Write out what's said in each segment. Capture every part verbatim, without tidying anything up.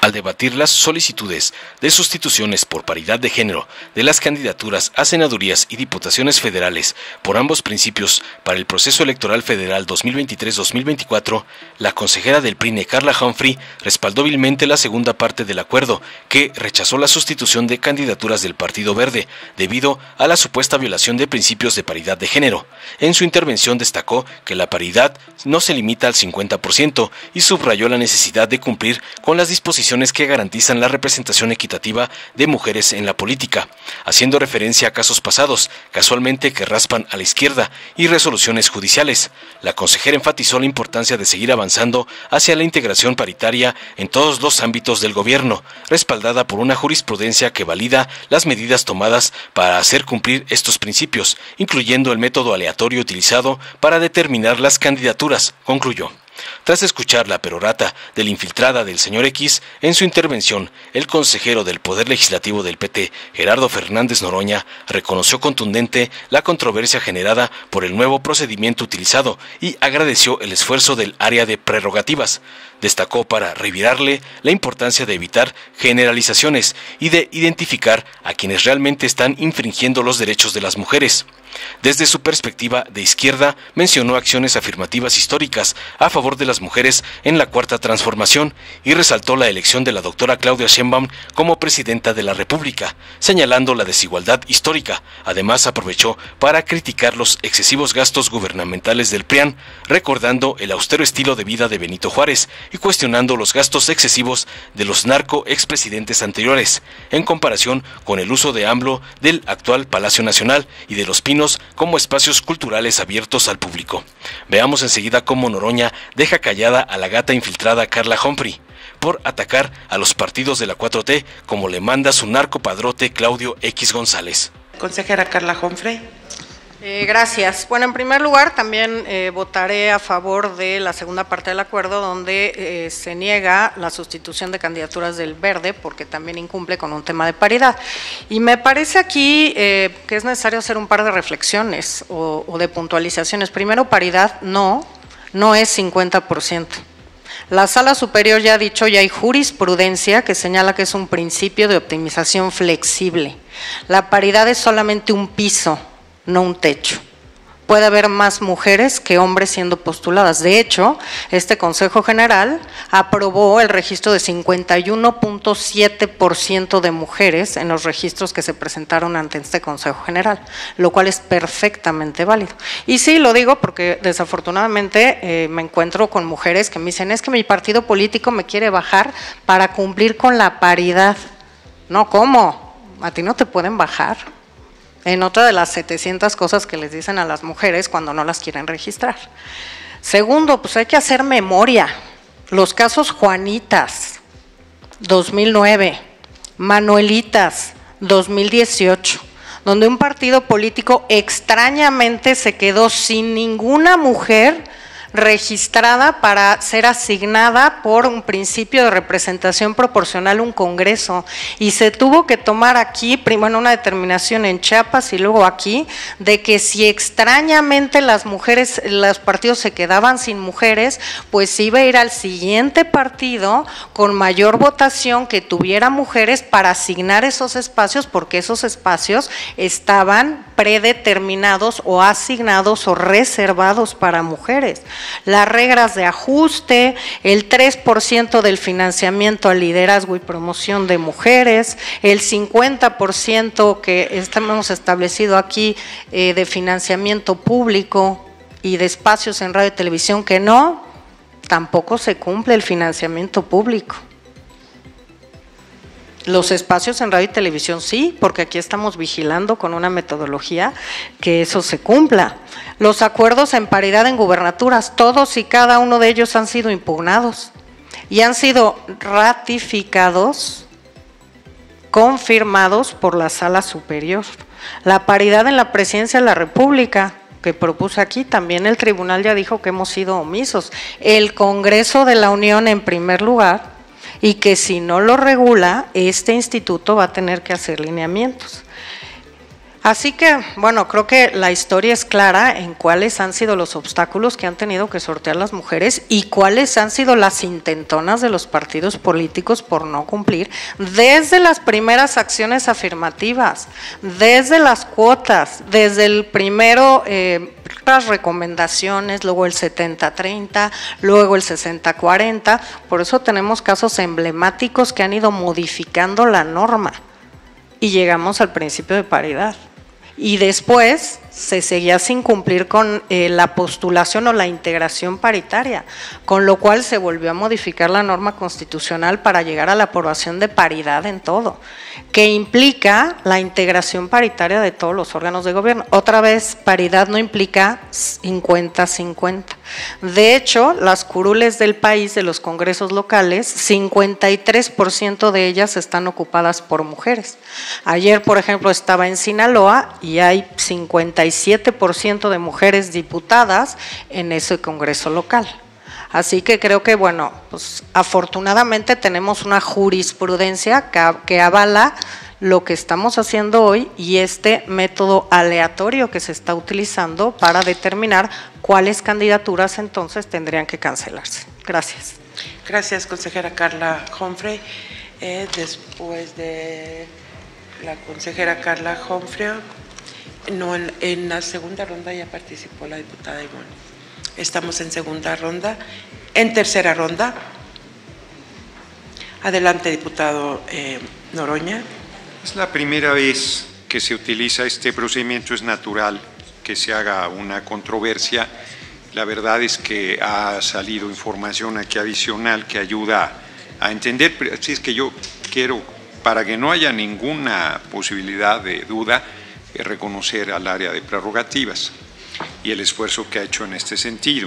Al debatir las solicitudes de sustituciones por paridad de género de las candidaturas a senadurías y diputaciones federales por ambos principios para el proceso electoral federal dos mil veintitrés dos mil veinticuatro, la consejera del P R I N E, Carla Humphrey, respaldó vilmente la segunda parte del acuerdo, que rechazó la sustitución de candidaturas del Partido Verde, debido a la supuesta violación de principios de paridad de género. En su intervención destacó que la paridad no se limita al cincuenta por ciento y subrayó la necesidad de cumplir con las disposiciones que garantizan la representación equitativa de mujeres en la política, haciendo referencia a casos pasados, casualmente que raspan a la izquierda, y resoluciones judiciales. La consejera enfatizó la importancia de seguir avanzando hacia la integración paritaria en todos los ámbitos del gobierno, respaldada por una jurisprudencia que valida las medidas tomadas para hacer cumplir estos principios, incluyendo el método aleatorio utilizado para determinar las candidaturas, concluyó. Tras escuchar la perorata de la infiltrada del señor X, en su intervención, el consejero del Poder Legislativo del P T, Gerardo Fernández Noroña, reconoció contundente la controversia generada por el nuevo procedimiento utilizado y agradeció el esfuerzo del área de prerrogativas. Destacó para revirarle la importancia de evitar generalizaciones y de identificar a quienes realmente están infringiendo los derechos de las mujeres. Desde su perspectiva de izquierda, mencionó acciones afirmativas históricas a favor de las mujeres en la Cuarta Transformación y resaltó la elección de la doctora Claudia Sheinbaum como presidenta de la República, señalando la desigualdad histórica. Además, aprovechó para criticar los excesivos gastos gubernamentales del P R I A N, recordando el austero estilo de vida de Benito Juárez y cuestionando los gastos excesivos de los narco expresidentes anteriores, en comparación con el uso de AMLO del actual Palacio Nacional y de Los Pinos como espacios culturales abiertos al público. Veamos enseguida cómo Noroña deja callada a la gata infiltrada Carla Humphrey por atacar a los partidos de la cuatro T, como le manda su narcopadrote Claudio X González. Consejera Carla Humphrey. Eh, gracias. Bueno, en primer lugar, también eh, votaré a favor de la segunda parte del acuerdo, donde eh, se niega la sustitución de candidaturas del Verde, porque también incumple con un tema de paridad. Y me parece aquí eh, que es necesario hacer un par de reflexiones o, o de puntualizaciones. Primero, paridad no, no es cincuenta por ciento. La Sala Superior ya ha dicho, ya hay jurisprudencia que señala que es un principio de optimización flexible. La paridad es solamente un piso, no un techo. Puede haber más mujeres que hombres siendo postuladas. De hecho, este Consejo General aprobó el registro de cincuenta y uno punto siete por ciento de mujeres en los registros que se presentaron ante este Consejo General, lo cual es perfectamente válido. Y sí, lo digo porque desafortunadamente eh, me encuentro con mujeres que me dicen, es que mi partido político me quiere bajar para cumplir con la paridad. No, ¿cómo? A ti no te pueden bajar. En otra de las setecientas cosas que les dicen a las mujeres cuando no las quieren registrar. Segundo, pues hay que hacer memoria. Los casos Juanitas, dos mil nueve, Manuelitas, dos mil dieciocho, donde un partido político extrañamente se quedó sin ninguna mujer registrada para ser asignada por un principio de representación proporcional a un congreso, y se tuvo que tomar aquí, primero una determinación en Chiapas y luego aquí, de que si extrañamente las mujeres, los partidos se quedaban sin mujeres, pues iba a ir al siguiente partido con mayor votación que tuviera mujeres para asignar esos espacios, porque esos espacios estaban predeterminados o asignados o reservados para mujeres. Las reglas de ajuste, el tres por ciento del financiamiento al liderazgo y promoción de mujeres, el cincuenta por ciento que estamos establecido aquí eh, de financiamiento público y de espacios en radio y televisión que no, tampoco se cumple el financiamiento público. Los espacios en radio y televisión sí, porque aquí estamos vigilando con una metodología que eso se cumpla. Los acuerdos en paridad en gubernaturas, todos y cada uno de ellos han sido impugnados y han sido ratificados, confirmados por la Sala Superior. La paridad en la Presidencia de la República, que propuse aquí, también el tribunal ya dijo que hemos sido omisos. El Congreso de la Unión en primer lugar, y que si no lo regula, este instituto va a tener que hacer lineamientos. Así que, bueno, creo que la historia es clara en cuáles han sido los obstáculos que han tenido que sortear las mujeres y cuáles han sido las intentonas de los partidos políticos por no cumplir, desde las primeras acciones afirmativas, desde las cuotas, desde el primero, eh, las recomendaciones, luego el setenta treinta, luego el sesenta cuarenta, por eso tenemos casos emblemáticos que han ido modificando la norma y llegamos al principio de paridad. Y después se seguía sin cumplir con eh, la postulación o la integración paritaria, con lo cual se volvió a modificar la norma constitucional para llegar a la aprobación de paridad en todo, que implica la integración paritaria de todos los órganos de gobierno. Otra vez, paridad no implica cincuenta cincuenta. De hecho, las curules del país, de los congresos locales, cincuenta y tres por ciento de ellas están ocupadas por mujeres. Ayer, por ejemplo, estaba en Sinaloa y hay cincuenta y siete por ciento de mujeres diputadas en ese congreso local. Así que creo que, bueno, pues afortunadamente tenemos una jurisprudencia que, que avala lo que estamos haciendo hoy y este método aleatorio que se está utilizando para determinar cuáles candidaturas entonces tendrían que cancelarse. Gracias. Gracias, consejera Carla Humphrey. Eh, después de la consejera Carla Humphrey, no, en, en la segunda ronda ya participó la diputada Ivonne. Estamos en segunda ronda. En tercera ronda, adelante, diputado eh, Noroña. Es la primera vez que se utiliza este procedimiento, es natural que se haga una controversia. La verdad es que ha salido información aquí adicional que ayuda a entender, así es que yo quiero, para que no haya ninguna posibilidad de duda, reconocer al área de prerrogativas y el esfuerzo que ha hecho en este sentido.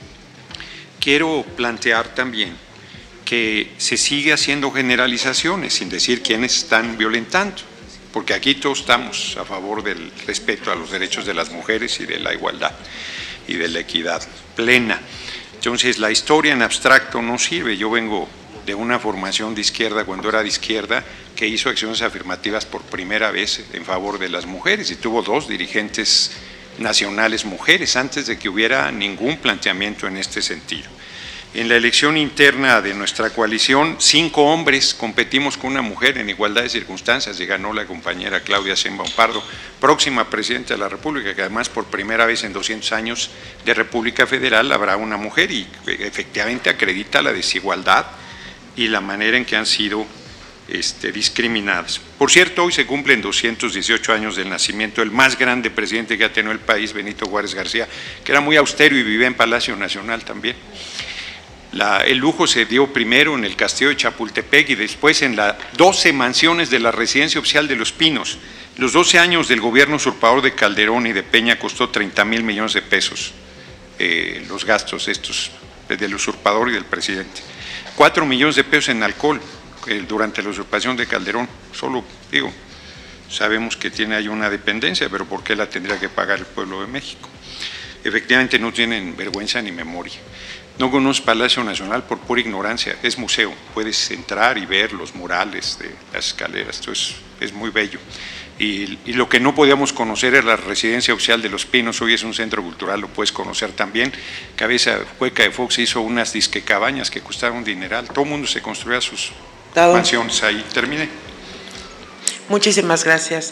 Quiero plantear también que se sigue haciendo generalizaciones sin decir quiénes están violentando, porque aquí todos estamos a favor del respeto a los derechos de las mujeres y de la igualdad y de la equidad plena. Entonces, la historia en abstracto no sirve. Yo vengo de una formación de izquierda, cuando era de izquierda, que hizo acciones afirmativas por primera vez en favor de las mujeres y tuvo dos dirigentes nacionales mujeres antes de que hubiera ningún planteamiento en este sentido. En la elección interna de nuestra coalición, cinco hombres competimos con una mujer en igualdad de circunstancias y ganó la compañera Claudia Sheinbaum Pardo, próxima presidenta de la República, que además por primera vez en doscientos años de República Federal habrá una mujer y efectivamente acredita la desigualdad y la manera en que han sido este, discriminadas. Por cierto, hoy se cumplen doscientos dieciocho años del nacimiento del más grande presidente que ha tenido el país, Benito Juárez García, que era muy austero y vivía en Palacio Nacional también. La, el lujo se dio primero en el castillo de Chapultepec y después en las doce mansiones de la residencia oficial de Los Pinos. Los doce años del gobierno usurpador de Calderón y de Peña costó treinta mil millones de pesos eh, los gastos estos del usurpador y del presidente. Cuatro millones de pesos en alcohol eh, durante la usurpación de Calderón. Solo, digo, sabemos que tiene ahí una dependencia, pero ¿por qué la tendría que pagar el pueblo de México? Efectivamente no tienen vergüenza ni memoria. No conozco Palacio Nacional por pura ignorancia, es museo, puedes entrar y ver los murales de las escaleras, esto es, es muy bello. Y, y lo que no podíamos conocer era la residencia oficial de Los Pinos, hoy es un centro cultural, lo puedes conocer también. Cabeza Hueca de Fox hizo unas disque cabañas que costaron un dineral, todo el mundo se construía sus Dado. mansiones ahí. Terminé. Muchísimas gracias.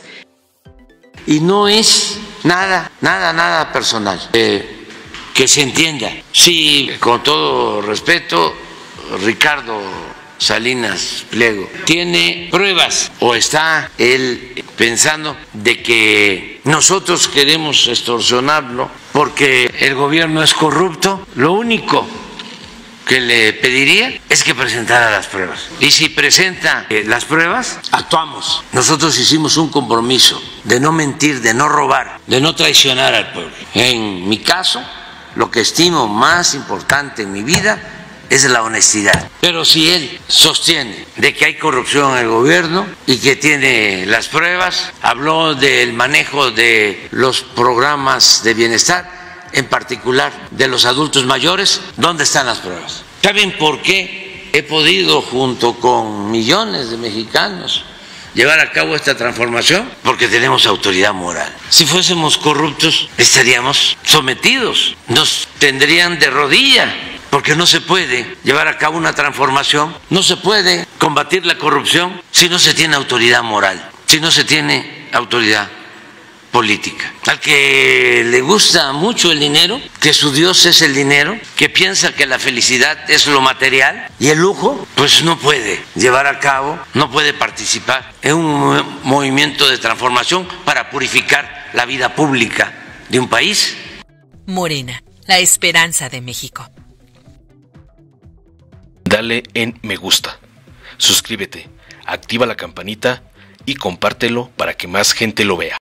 Y no es nada, nada, nada personal. Eh, que se entienda. Sí, con todo respeto, Ricardo Salinas Pliego tiene pruebas o está él pensando de que nosotros queremos extorsionarlo porque el gobierno es corrupto. Lo único que le pediría es que presentara las pruebas. Y si presenta las pruebas, actuamos. Nosotros hicimos un compromiso de no mentir, de no robar, de no traicionar al pueblo. En mi caso, lo que estimo más importante en mi vida es la honestidad. Pero si él sostiene de que hay corrupción en el gobierno y que tiene las pruebas, habló del manejo de los programas de bienestar, en particular de los adultos mayores, ¿dónde están las pruebas? ¿Saben por qué he podido, junto con millones de mexicanos llevar a cabo esta transformación porque tenemos autoridad moral. Si fuésemos corruptos, estaríamos sometidos, nos tendrían de rodilla, porque no se puede llevar a cabo una transformación, no se puede combatir la corrupción si no se tiene autoridad moral, si no se tiene autoridad política. Al que le gusta mucho el dinero, que su Dios es el dinero, que piensa que la felicidad es lo material y el lujo, pues no puede llevar a cabo, no puede participar en un movimiento de transformación para purificar la vida pública de un país. Morena, la esperanza de México. Dale en me gusta, suscríbete, activa la campanita y compártelo para que más gente lo vea.